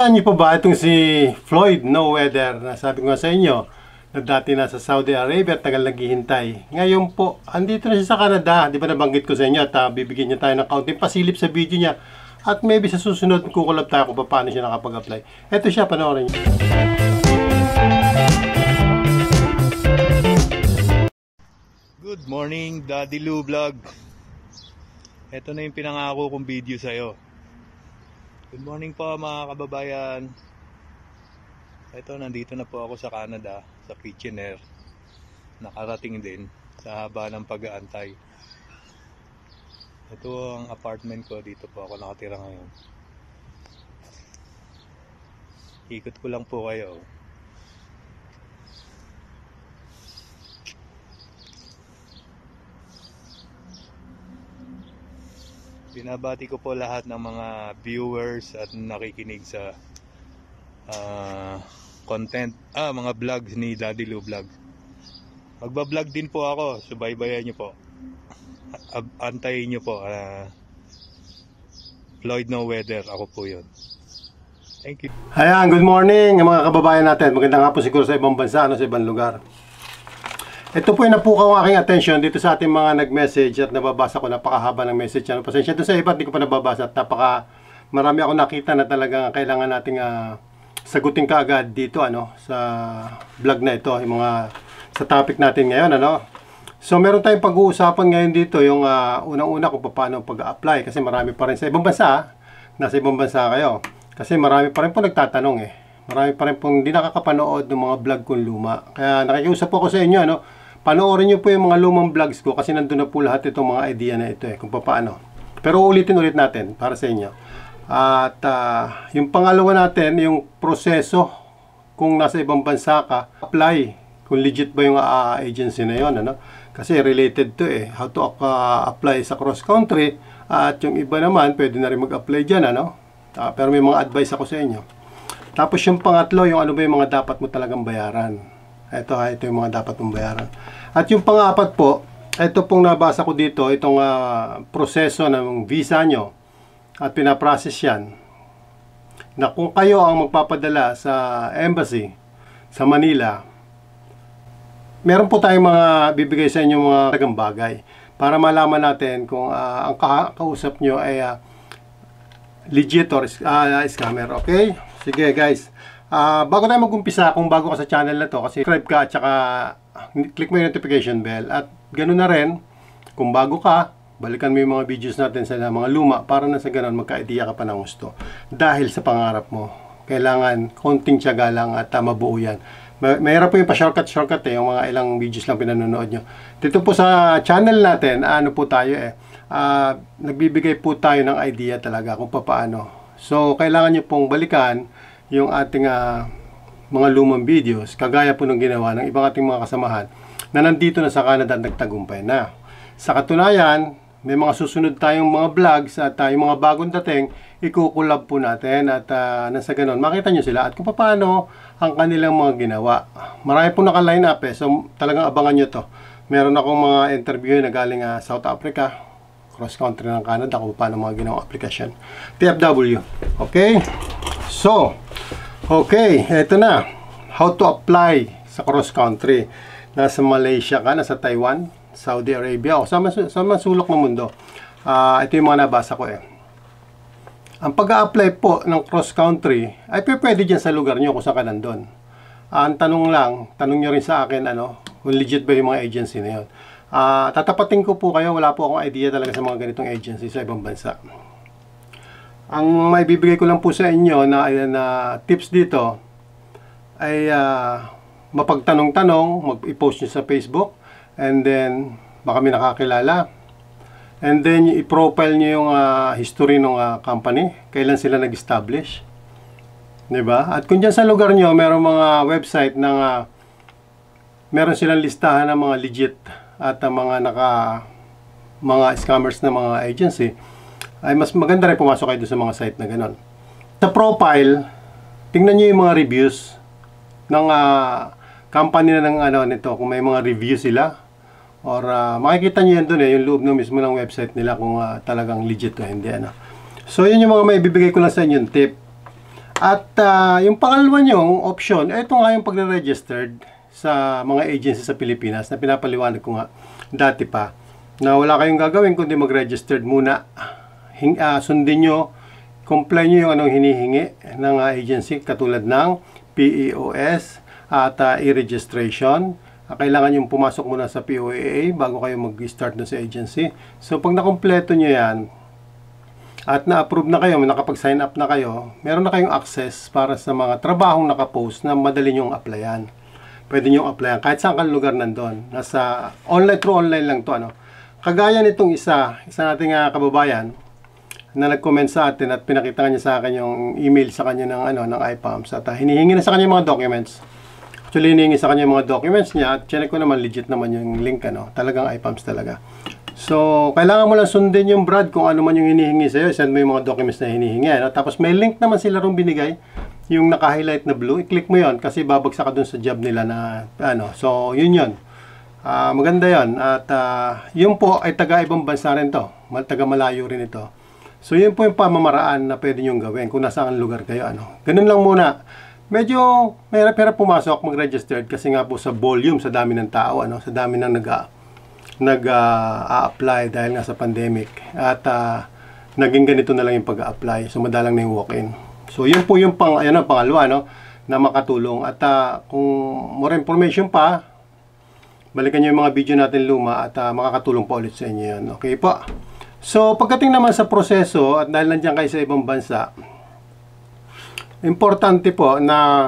Alam niyo po ba itong si Floyd Mayweather na sabi ko nga sa inyo na dati nasa Saudi Arabia at tagal naghihintay. Ngayon po, andito na siya sa Canada. Di ba nabanggit ko sa inyo at bibigyan niya tayo ng kaunting pasilip sa video niya. At maybe sa susunod kukulab tayo kung paano siya nakapag-apply. Ito siya, panoorin niyo. Good morning, Daddy Lou Vlog. Ito na yung pinangako kong video sa'yo. Good morning po mga kababayan. Ito, nandito na po ako sa Canada, sa Kitchener. Nakarating din sa haba ng pag-aantay. Ito ang apartment ko, dito po ako nakatira ngayon. Ikot ko lang po kayo. Binabati ko po lahat ng mga viewers at nakikinig sa mga vlogs ni Daddy Lou Vlog. Magba-vlog din po ako, subaybayan nyo po. Antayin nyo po. Floyd Mayweather, ako po yun. Thank you. Ayan, good morning mga kababayan natin. Maganda nga po siguro sa ibang bansa, sa ibang lugar. Ito po yung napukaw ang aking attention dito sa ating mga nag-message at nababasa ko, napakahaba ng message. Pasensya doon sa iba, hindi ko pa nababasa at marami ako nakita na talagang kailangan nating sagutin kaagad dito sa vlog na ito, yung mga sa topic natin ngayon. So meron tayong pag-uusapan ngayon dito, yung unang-una kung paano pag-apply, kasi marami pa rin sa ibang bansa, nasa ibang bansa kayo. Kasi marami pa rin po nagtatanong Marami pa rin pong hindi nakakapanood ng mga vlog kong luma. Kaya nakikiusap po ako sa inyo, panoorin nyo po yung mga lumang vlogs ko kasi nandun na po lahat itong mga idea na ito kung paano. Pero ulitin ulit natin para sa inyo. At yung pangalawa natin, yung proseso kung nasa ibang bansa ka, apply kung legit ba yung agency na yun. Kasi related to how to apply sa cross country. At yung iba naman, pwede na rin mag-apply dyan. Pero may mga advice ako sa inyo. Tapos yung pangatlo, yung ano ba yung mga dapat mo talagang bayaran. Ito yung mga dapat mong bayaran. At yung pang-apat po, ito pong nabasa ko dito, itong proseso ng visa nyo at pinaprocess yan. Na kung kayo ang magpapadala sa embassy sa Manila, meron po tayong mga bibigay sa inyo mga talagang bagay para malaman natin kung ang kausap nyo ay legit or scammer. Okay? Sige guys. Bago tayo mag-umpisa, kung bago ka sa channel na to, kasi subscribe ka at saka click mo yung notification bell. At ganoon na rin, kung bago ka, balikan mo yung mga videos natin sa mga luma para na sa ganoon magka-idea ka pa ng gusto. Dahil sa pangarap mo, kailangan konting tiyaga lang at mabuo yan. Mayroon po yung pa-shortcut yung mga ilang videos lang pinanonood nyo. Dito po sa channel natin, ano po tayo nagbibigay po tayo ng idea talaga kung paano. So, kailangan nyo pong balikan yung ating mga lumang videos, kagaya po ng ginawa ng ibang ating mga kasamahan na nandito na sa Canada at nagtagumpay na. Sa katunayan, may mga susunod tayong mga vlogs at yung mga bagong dating, ikukulab po natin at nasa ganon, makita nyo sila at kung paano ang kanilang mga ginawa. Marami po naka-line up so talagang abangan nyo to. Meron akong mga interview na galing South Africa, cross country ng Canada, kung paano mga ginawang application. TFW. Okay? So, okay, eto na. How to apply sa cross country. Nasa Malaysia ka, nasa Taiwan, Saudi Arabia, o sa masulok ng mundo. Ito yung mga nabasa ko Ang pag-a-apply po ng cross country ay pwede dyan sa lugar nyo kung saan ka nandun. Ang tanong nyo rin sa akin, kung legit ba yung mga agency na yun. Tatapatin ko po kayo, wala po akong idea talaga sa mga ganitong agency sa ibang bansa. Ang may bibigay ko lang po sa inyo na tips dito ay mapagtanong-tanong, mag-i-post nyo sa Facebook, and then baka may nakakilala, and then i-profile nyo yung history ng company, kailan sila nag-establish, diba? At kung dyan sa lugar nyo merong mga website na meron silang listahan ng mga legit at mga scammers na mga agency, ay mas maganda rin pumasok kayo sa mga site na gano'n. Sa profile, tingnan nyo yung mga reviews ng company na nito, kung may mga reviews sila, or makikita nyo yan doon yung loob ng mismo ng website nila kung talagang legit o hindi. So yun yung mga may bibigay ko lang sa inyo tip. At yung pangalawa nyong option, ito nga yung pagre-registered sa mga agency sa Pilipinas na pinapaliwanag ko nga dati pa na wala kayong gagawin kundi mag-registered muna. Sundin nyo, comply nyo yung anong hinihingi ng agency katulad ng PEOS at e-registration. Kailangan yung pumasok muna sa POAA bago kayo mag-start na sa agency. So pag nakompleto nyo yan at na-approve na kayo, nakapag-sign up na kayo, meron na kayong access para sa mga trabahong nakapost na madali nyong applyan. Pwede nyong applyan kahit saan kang lugar nandun. Nasa online, through online lang to, ano. Kagaya nitong isa nating kababayan na nag-comment sa atin at pinakita niya sa akin yung email sa kanya ng IPAMS at hinihingi na sa kanya yung mga documents. Actually, hinihingi sa kanya yung mga documents niya at check ko naman legit naman yung link, ano. Talagang IPAMS talaga. So, kailangan mo lang sundin yung Brad kung ano man yung hinihingi sa'yo. Send mo yung mga documents na hinihingi. No? Tapos may link naman sila rong binigay. Yung naka-highlight na blue. I-click mo yon kasi babagsak ka dun sa job nila na ano. So, yun. Maganda yon. At yun po ay taga-ibang bansa rin to. Taga-malayo rin ito. So, yun po yung pamamaraan na pwede nyong gawin kung nasaan lugar kayo. Ano. Ganun lang muna. Medyo mahirap-hirap pumasok, mag-registered kasi nga po sa volume, sa dami ng tao. Ano, sa dami ng nag-a-apply dahil nga sa pandemic at naging ganito na lang yung pag-a-apply, so madalang na yung walk-in. So yun po yung pangalawa, no, na makatulong. At kung more information pa, balikan nyo yung mga video natin luma at makakatulong pa ulit sa inyo yun. Okay po. So pagdating naman sa proseso at dahil nandiyan kayo sa ibang bansa, importante po na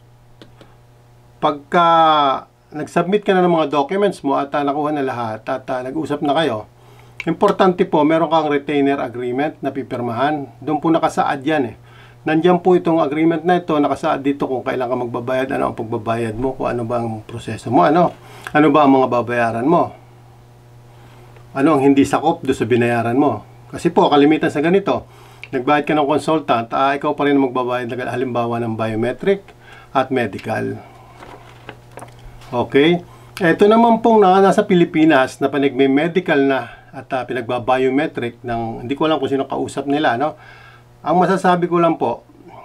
pagka nag-submit ka na ng mga documents mo at nakuha na lahat at nag-usap na kayo, importante po, meron kang retainer agreement na pipirmahan. Doon po nakasaad yan eh. Nandiyan po itong agreement na ito, nakasaad dito kung kailan ka magbabayad, ano ang pagbabayad mo, kung ano ba ang proseso mo, ano ba ang mga babayaran mo, ano ang hindi sakop doon sa binayaran mo. Kasi po, kalimitan sa ganito, nagbayad ka ng consultant, ikaw pa rin magbabayad halimbawa ng biometric at medical. Okay? Ito naman pong nasa Pilipinas na pinagme-medical na at pinagba-biometric ng hindi ko alam kung sino kausap nila, no? Ang masasabi ko lang po,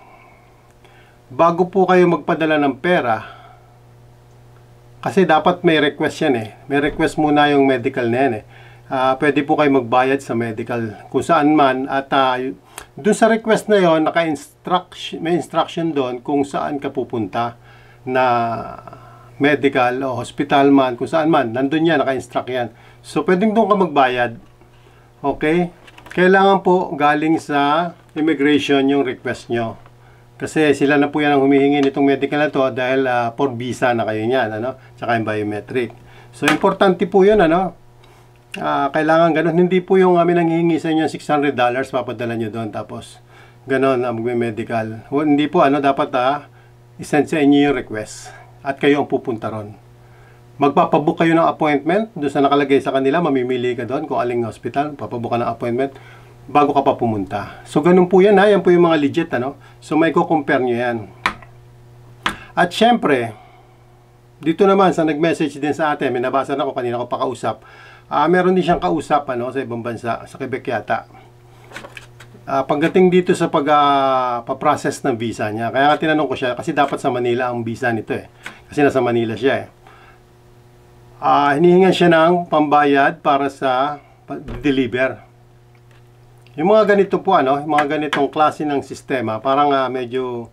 bago po kayo magpadala ng pera, kasi dapat may request yan eh. May request muna yung medical na yan eh. Pwede po kayo magbayad sa medical kung saan man at doon sa request na yon may instruction doon kung saan ka pupunta na medical o hospital man, kung saan man, nandun yan, naka-instruct yan. So, pwedeng doon ka magbayad. Okay? Kailangan po galing sa immigration yung request nyo. Kasi sila na po yan ang humihingi nitong medical na to dahil for visa na kayo niyan, ano? Tsaka yung biometric. So, importante po yun, ano? Kailangan ganun. Hindi po yung amin nanghihingi sa inyo $600, papadala nyo doon. Tapos, ganun, mag-medical. Hindi po, ano, dapat isend sa inyo yung request. At kayo ang pupunta ron. Magpapabook kayo ng appointment doon sa nakalagay sa kanila, mamimili ka doon kung aling hospital, papabook ka ng appointment bago ka pa pumunta. So ganun po yan yan po yung mga legit, ano. So may ko-compare nyo yan. At syempre, dito naman sa nag-message din sa atin, may nabasa na ko kanina ko pakausap. Meron din siyang kausap, ano, sa ibang bansa, sa Quebec yata. Pagdating dito sa pag-process ng visa niya, kaya nga tinanong ko siya kasi dapat sa Manila ang visa nito eh. Kasi nasa Manila siya eh. Hinihingan siya ng pambayad para sa deliver. Yung mga ganito po, ano, yung mga ganitong klase ng sistema, parang medyo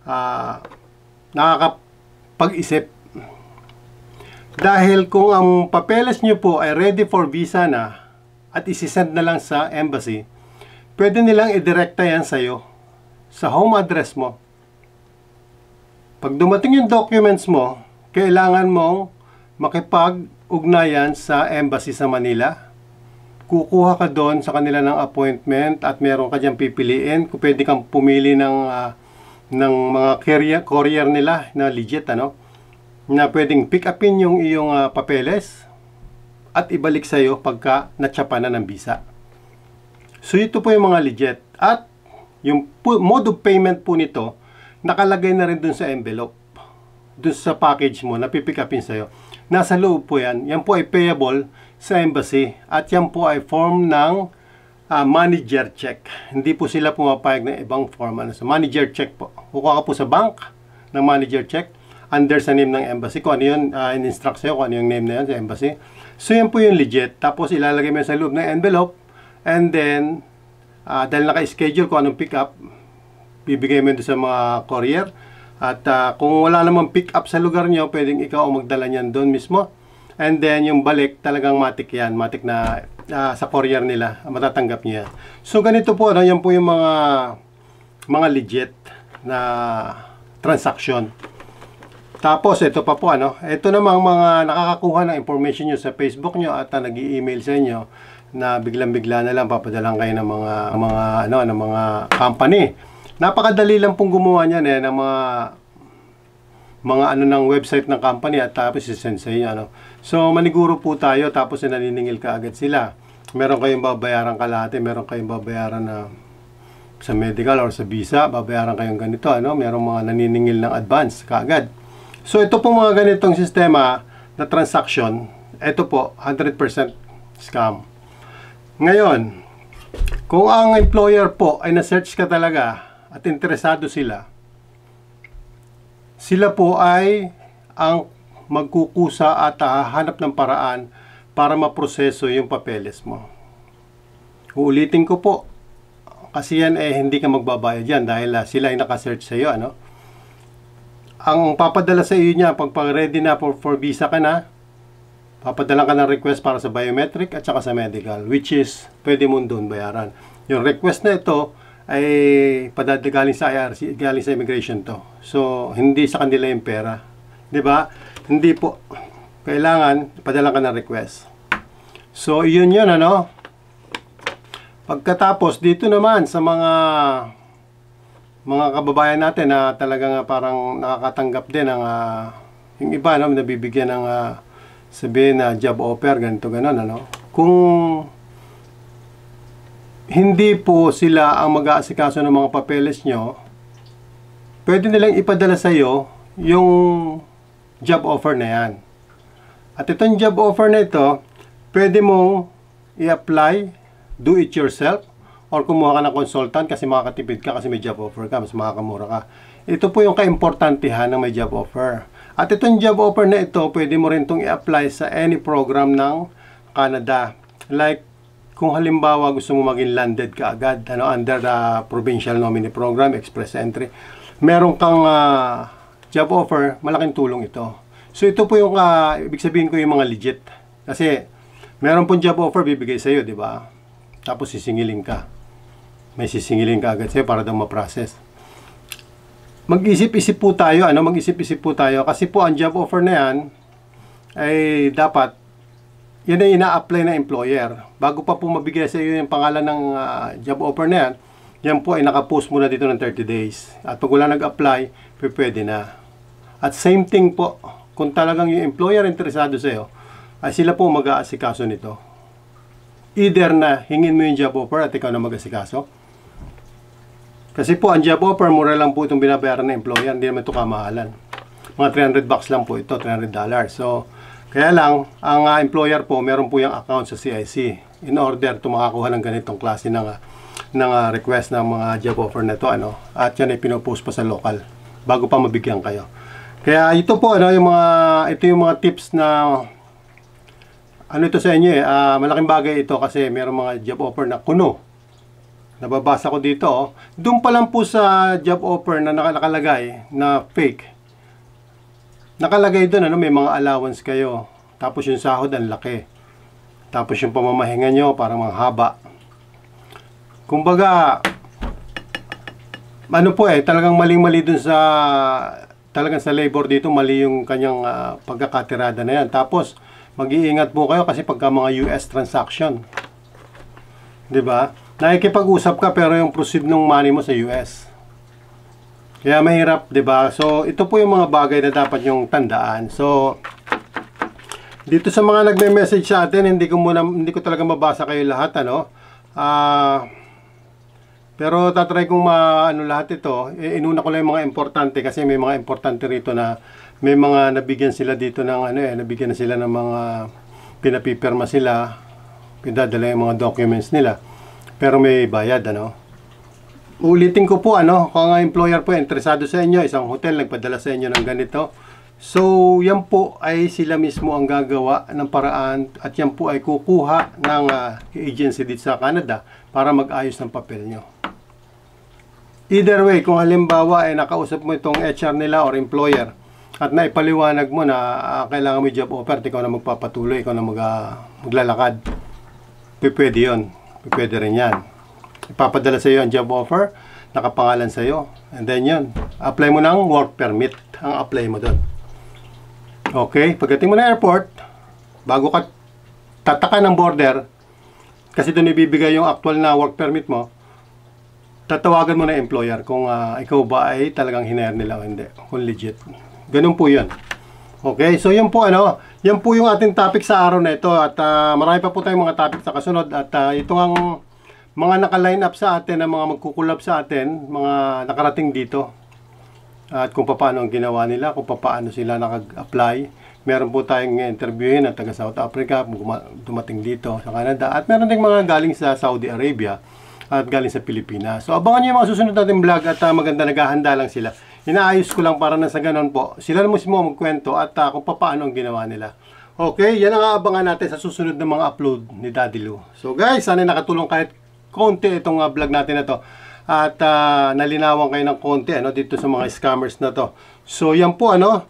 nakakapag-isip. Dahil kung ang papeles nyo po ay ready for visa na at isisend na lang sa embassy, pwede nilang idirekta yan sa'yo, sa home address mo. Pag dumating yung documents mo, kailangan mong makipag-ugnayan sa embassy sa Manila. Kukuha ka doon sa kanila ng appointment at meron ka dyan pipiliin. Kung pwede kang pumili ng mga courier nila na legit, ano, na pwedeng pick upin yung iyong papeles at ibalik sa'yo pagka natsapa na ng visa. So ito po yung mga legit. At yung mode of payment po nito, nakalagay na rin dun sa envelope. Dun sa package mo, napipick upin sa'yo. Nasa loob po yan. Yan po ay payable sa embassy. At yan po ay form ng manager check. Hindi po sila pumapayag ng ibang form. So, manager check po. Kukuha ka po sa bank ng manager check under sa name ng embassy. Kung ano yun, in-instruct sa'yo kung ano yung name na yun sa embassy. So, yan po yung legit. Tapos, ilalagay mo sa loob ng envelope. And then, dahil naka-schedule kung anong pick up, bibigay mo yun sa mga courier. At kung wala namang pick up sa lugar nyo, pwedeng ikaw ang magdala niyan doon mismo. And then, yung balik, talagang matik yan. Matik na sa courier nila. Matatanggap niya. So, ganito po, ano, yan po yung mga legit na transaction. Tapos, ito pa po, ano, ito namang mga nakakakuha ng information nyo sa Facebook nyo at nag-i-email sa inyo na biglang-bigla na lang papadalang kayo ng mga company. Napakadali lang pong gumawa niyan ng mga ng website ng company at tapos i-send sa inyo, ano. So, maniguro po tayo tapos naniningil ka agad sila. Meron kayong babayaran kalahati, meron kayong babayaran na sa medical or sa visa, babayaran kayong ganito, ano. Merong mga naniningil ng advance kaagad. So, ito po mga ganitong sistema na transaction, ito po, 100% scam. Ngayon, kung ang employer po ay na-search ka talaga at interesado sila, sila po ay ang magkukusa at hahanap ng paraan para maproseso yung papeles mo. Uulitin ko po, kasi yan hindi ka magbabayad yan dahil sila ay naka-search sa iyo, ano? Ang papadala sa iyo niya, pag ready na for visa ka na, papadala ka ng request para sa biometric at saka sa medical, which is pwede mo doon bayaran. Yung request na ito ay galing sa IRC, galing sa immigration to. So, hindi sa kanila yung pera. 'Di ba? Hindi po. Kailangan padala ka ng request. So, yun ano. Pagkatapos dito naman sa mga kababayan natin na talagang parang nakakatanggap din ng yung iba nabibigyan ng sabihin na job offer, ganito ganon, ano. Kung hindi po sila ang mag-aasikaso ng mga papeles nyo, pwede nilang ipadala sa iyo yung job offer na yan. At itong job offer na ito, pwede mong i-apply, do it yourself, or kumuha ka ng consultant kasi makakatipid ka kasi may job offer ka, mas makakamura ka. Ito po yung kaimportantehan ng may job offer. At itong job offer na ito, pwede mo rin itong i-apply sa any program ng Canada. Like, kung halimbawa gusto mo maging landed ka agad, under the Provincial Nominee Program, Express Entry, meron kang job offer, malaking tulong ito. So, ito po yung, ibig sabihin ko yung mga legit. Kasi, meron pong job offer bibigay sa'yo, di ba? Tapos, sisingilin ka. May sisingilin ka agad sa'yo para daw ma-process. Mag-isip-isip po tayo, mag-isip-isip po tayo. Kasi po, ang job offer na yan, ay dapat, yan ay ina-apply na employer. Bago pa po mabigay sa iyo yung pangalan ng job offer na yan, yan po ay nakapost muna dito ng 30 days. At pag wala nag-apply, pwede na. At same thing po, kung talagang yung employer interesado sa iyo, ay sila po mag-aasikaso nito. Either na hingin mo yung job offer at ikaw na mag-aasikaso. Kasi po, ang job offer, mura lang po itong binabayaran ng employer. Hindi naman ito kamahalan. Mga $300 lang po ito, $300. So, kaya lang, ang employer po, meron po yung account sa CIC in order to makakuha ng ganitong klase ng request ng mga job offer na ito, at yan ay pinopost pa sa local bago pa mabigyan kayo. Kaya ito po, ito yung mga tips na ito sa inyo malaking bagay ito kasi meron mga job offer na kuno. Nababasa ko dito, doon pa lang po sa job offer na nakalagay na fake. Nakalagay doon, may mga allowance kayo. Tapos yung sahod ang laki. Tapos yung pamamahinga nyo parang manghaba. Kumbaga, talagang maling-mali doon talagang sa labor dito, mali yung kanyang pagkakatirada na yan. Tapos, mag-iingat po kayo kasi pagka mga US transaction. 'Di ba? Nakikipag-usap ka pero yung proceed ng money mo sa US. Kaya mahirap, 'di ba? So, ito po yung mga bagay na dapat yung tandaan. So, dito sa mga nagme-message sa atin, hindi ko talaga mabasa kayo lahat, pero tatry kong lahat ito. Inuna ko lang yung mga importante kasi may mga importante rito na may mga nabigyan sila dito ng nabigyan na sila ng mga pinapipirma sila, pinadala yung mga documents nila. pero may bayad, ano. Ulitin ko po, ano, kung ang employer po interesado sa inyo, isang hotel nagpadala sa inyo ng ganito. So, yan po ay sila mismo ang gagawa ng paraan at yan po ay kukuha ng agency dito sa Canada para mag-ayos ng papel nyo. Either way, kung halimbawa ay nakausap mo itong HR nila or employer at naipaliwanag mo na kailangan mo job offer, ikaw na magpapatuloy, ikaw na maglalakad, pwede yun. Pwede rin yan. Ipapadala sa iyo ang job offer, nakapangalan sa iyo, and then yun, apply mo ng work permit, ang apply mo doon. Okay, pagdating mo na airport, bago ka tataka ng border, kasi doon ibibigay yung actual na work permit mo, tatawagan mo na employer kung ikaw ba ay talagang hinire nila o hindi, kung legit. Ganun po yun. Okay, so yun po ano, yan po yung ating topic sa araw na ito at marami pa po tayong mga topic sa kasunod at ito ang mga naka-line up sa atin, ang mga magkukulab sa atin, mga nakarating dito. At kung paano ang ginawa nila, kung paano sila nakag-apply. Meron po tayong interviewin na taga South Africa, dumating dito sa Canada. At meron ding mga galing sa Saudi Arabia at galing sa Pilipinas. So abangan nyo yung mga susunod natin vlog at maganda, naghahanda lang sila. Inaayos ko lang para na sa ganun po. Sila na mismo magkwento at kung paano ang ginawa nila. Okay, yan ang aabangan natin sa susunod na mga upload ni Daddy Lou. So guys, sana nakatulong kahit konti itong vlog natin na to at nalinawan kayo ng konti ano dito sa mga scammers na to. So yan po ano,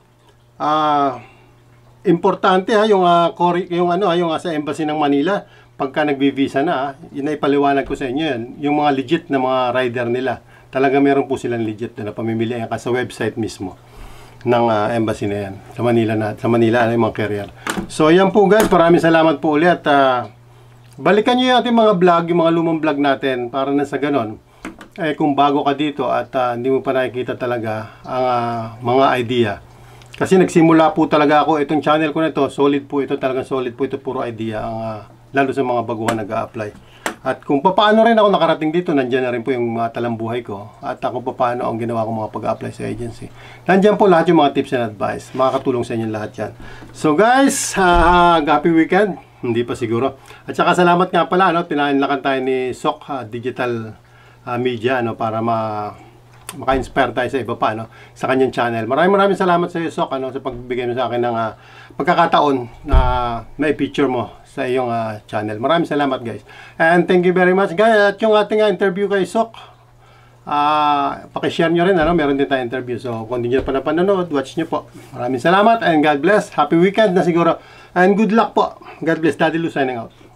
importante ha yung yung sa embassy ng Manila pagka nagvi-visa na, yun ay paliwanag ko sa inyo yan, yung mga legit na mga rider nila. Talaga meron po silang legit na pamimili ka sa website mismo ng embassy na yan sa Manila yung mga carrier. So yan po guys, maraming salamat po ulit at balikan nyo yung ating mga vlog, yung mga lumang vlog natin para na sa ganon. Eh kung bago ka dito at hindi mo pa nakikita talaga ang mga idea. Kasi nagsimula po talaga ako, itong channel ko na ito, solid po ito, talagang solid po ito, puro idea, lalo sa mga baguhan nag-a-apply. At kung paano rin ako nakarating dito, nandiyan na rin po yung mga talambuhay ko. At kung paano ang ginawa ko mga pag-apply sa agency. Nandiyan po lahat yung mga tips and advice. Makakatulong sa inyo lahat yan. So guys, happy weekend. Hindi pa siguro. At saka salamat nga pala, ano, pinainlakan tayo ni Sok Digital Media, ano, para maka-inspire tayo sa iba pa, ano, sa kanyang channel. Maraming salamat sa iyo, Sok, ano, sa pagbigay mo sa akin ng pagkakataon na may picture mo sa iyong channel. Maraming salamat guys. And thank you very much guys. At yung ating interview kay Sok, pakishare nyo rin, ano, meron din tayong interview. So kung hindi nyo pa napanonood, watch nyo po. Maraming salamat and God bless. Happy weekend na siguro. And good luck po. God bless. Daddy Lou signing out.